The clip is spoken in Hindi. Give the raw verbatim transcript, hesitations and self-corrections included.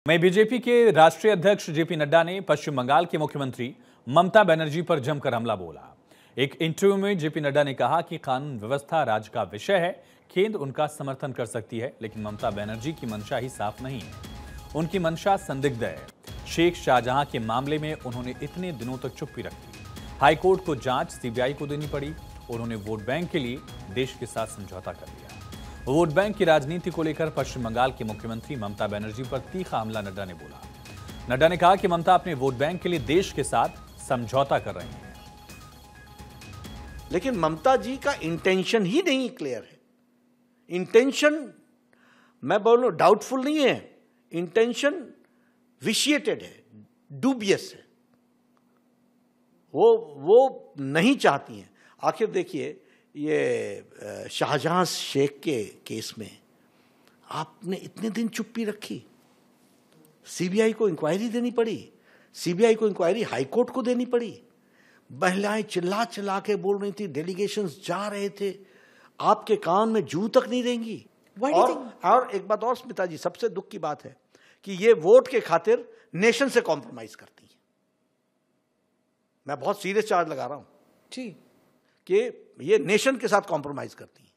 वहीं बीजेपी के राष्ट्रीय अध्यक्ष जेपी नड्डा ने पश्चिम बंगाल के मुख्यमंत्री ममता बनर्जी पर जमकर हमला बोला। एक इंटरव्यू में जेपी नड्डा ने कहा कि कानून व्यवस्था राज्य का विषय है, केंद्र उनका समर्थन कर सकती है, लेकिन ममता बनर्जी की मंशा ही साफ नहीं है। उनकी मंशा संदिग्ध है। शेख शाहजहां के मामले में उन्होंने इतने दिनों तक चुप्पी रखी। हाईकोर्ट को जांच सीबीआई को देनी पड़ी। उन्होंने वोट बैंक के लिए देश के साथ समझौता कर लिया। वोट बैंक की राजनीति को लेकर पश्चिम बंगाल की मुख्यमंत्री ममता बनर्जी पर तीखा हमला नड्डा ने बोला। नड्डा ने कहा कि ममता अपने वोट बैंक के लिए देश के साथ समझौता कर रही हैं। लेकिन ममता जी का इंटेंशन ही नहीं क्लियर है। इंटेंशन मैं बोलूं डाउटफुल नहीं है, इंटेंशन विशिएटेड है, डूबियस है। वो वो नहीं चाहती हैं। आखिर देखिए, ये शाहजहां शेख के केस में आपने इतने दिन चुप्पी रखी, सीबीआई को इंक्वायरी देनी पड़ी, सीबीआई को इंक्वायरी हाईकोर्ट को देनी पड़ी। महिलाएं चिल्ला चिल्ला के बोल रही थी, डेलीगेशंस जा रहे थे, आपके कान में जू तक नहीं देंगी। और, और एक बात और स्मिता जी, सबसे दुख की बात है कि ये वोट के खातिर नेशन से कॉम्प्रोमाइज करती है। मैं बहुत सीरियस चार्ज लगा रहा हूं जी कि ये नेशन के साथ कॉम्प्रोमाइज करती है।